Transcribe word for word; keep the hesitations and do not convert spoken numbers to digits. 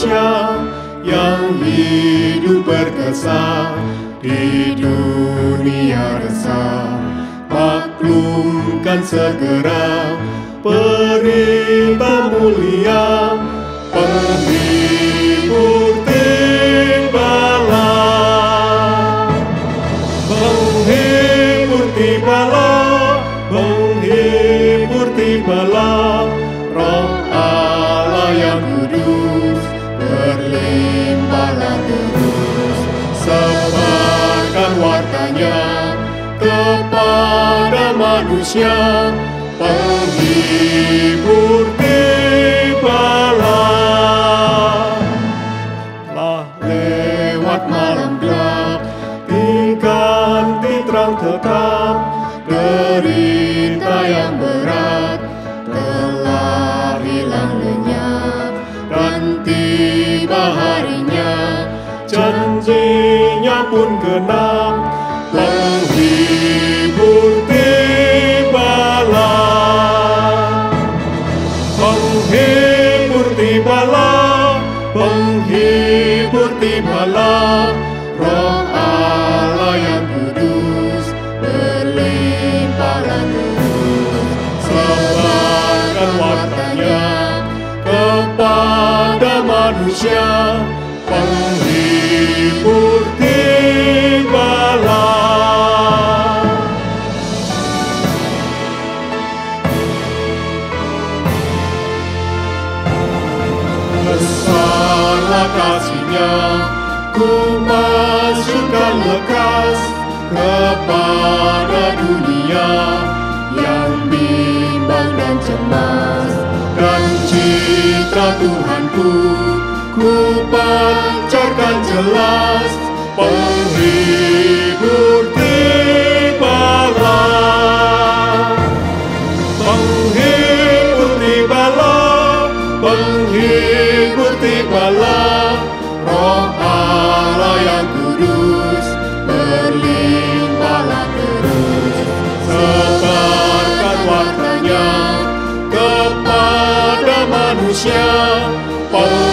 manusia yang hidup berkesan di dunia resah. Maklumkan segera perintah mulia, penghibur tibalah, penghibur tibalah, penghibur tibalah. Roh Allah yang kudus berlimpahlah terus, sebarkan wartanya kepada manusia, penghibur tibalah. Telah lewat malam gelap, diganti terang tetap, derita yang berat telah hilang lenyap, dan tiba harinya, janjinya pun genap, penghibur tibalah, penghibur tibalah, penghibur tibalah. Roh Allah yang kudus berlimpahlah terus, sebarkan wartanya kepada manusia, penghibur tibalah. Besarlah kasih-Nya, ku masukkan lekas kepada dunia yang bimbang dan cemas, dan citra Tuhanku ku pancarkan jelas, penghibur tibalah, penghibur tibalah, penghibur tibalah. Roh Allah yang kudus berlimpahlah terus, sebarkan wartanya kepada manusia,